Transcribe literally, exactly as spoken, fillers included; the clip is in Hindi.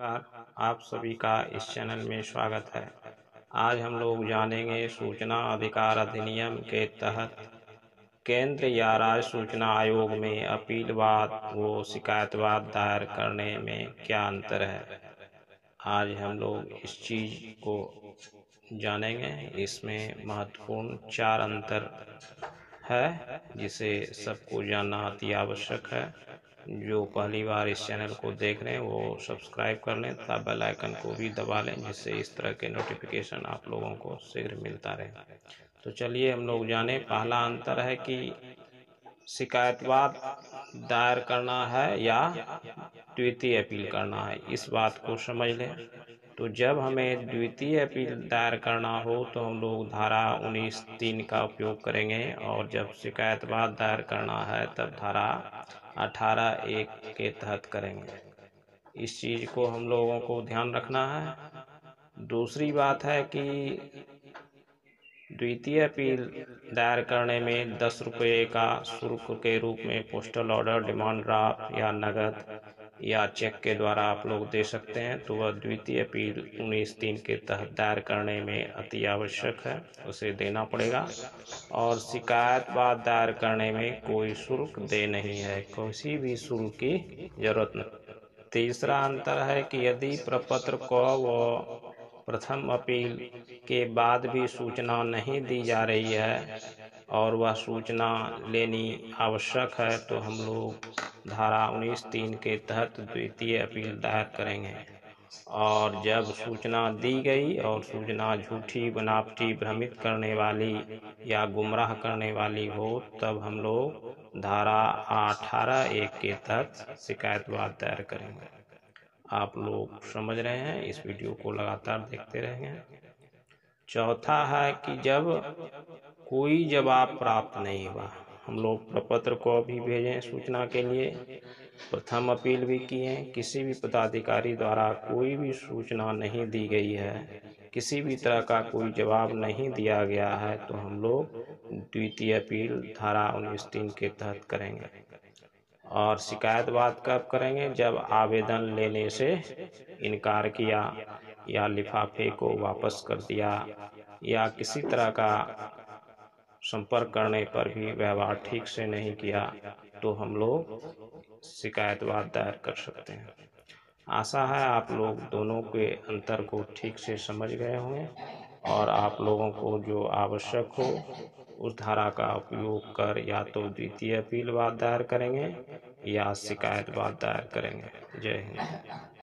नमस्कार, आप सभी का इस चैनल में स्वागत है। आज हम लोग जानेंगे सूचना अधिकार अधिनियम के तहत केंद्र या राज्य सूचना आयोग में अपीलवाद व शिकायतवाद दायर करने में क्या अंतर है। आज हम लोग इस चीज को जानेंगे। इसमें महत्वपूर्ण चार अंतर है जिसे सबको जानना अति आवश्यक है। जो पहली बार इस चैनल को देख रहे हैं वो सब्सक्राइब कर लें तथा बेल आइकन को भी दबा लें, जिससे इस तरह के नोटिफिकेशन आप लोगों को शीघ्र मिलता रहे। तो चलिए हम लोग जाने। पहला अंतर है कि शिकायतवाद दायर करना है या द्वितीय अपील करना है। इस बात को समझ लें। तो जब हमें द्वितीय अपील दायर करना हो तो हम लोग धारा उन्नीस तीन का उपयोग करेंगे, और जब शिकायतवाद दायर करना है तब धारा अठारह एक के तहत करेंगे। इस चीज को हम लोगों को ध्यान रखना है। दूसरी बात है कि द्वितीय अपील दायर करने में दस रुपये का शुल्क के रूप में पोस्टल ऑर्डर, डिमांड ड्राफ्ट या नगद या चेक के द्वारा आप लोग दे सकते हैं। तो वह द्वितीय अपील उन्नीस तीन के तहत दायर करने में अति आवश्यक है, उसे देना पड़ेगा। और शिकायतवाद दायर करने में कोई शुल्क दे नहीं है, किसी भी शुल्क की जरूरत नहीं। तीसरा अंतर है कि यदि प्रपत्र को व प्रथम अपील के बाद भी सूचना नहीं दी जा रही है और वह सूचना लेनी आवश्यक है तो हम लोग धारा उन्नीस तीन के तहत द्वितीय अपील दायर करेंगे। और जब सूचना दी गई और सूचना झूठी, बनावटी, भ्रमित करने वाली या गुमराह करने वाली हो तब हम लोग धारा अठारह एक के तहत शिकायतवाद दायर करेंगे। आप लोग समझ रहे हैं, इस वीडियो को लगातार देखते रहेंगे। चौथा है कि जब कोई जवाब प्राप्त नहीं हुआ, हम लोग प्रपत्र को भी भेजें सूचना के लिए, प्रथम अपील भी किए, किसी भी पदाधिकारी द्वारा कोई भी सूचना नहीं दी गई है, किसी भी तरह का कोई जवाब नहीं दिया गया है, तो हम लोग द्वितीय अपील धारा उन्नीस तीन के तहत करेंगे। और शिकायतवाद कब करेंगे? जब आवेदन लेने से इनकार किया या लिफाफे को वापस कर दिया या किसी तरह का संपर्क करने पर भी व्यवहार ठीक से नहीं किया तो हम लोग शिकायतवाद दायर कर सकते हैं। आशा है आप लोग दोनों के अंतर को ठीक से समझ गए होंगे और आप लोगों को जो आवश्यक हो उस धारा का उपयोग कर या तो द्वितीय अपील वाद दायर करेंगे या शिकायतवाद दायर करेंगे। जय हिंद।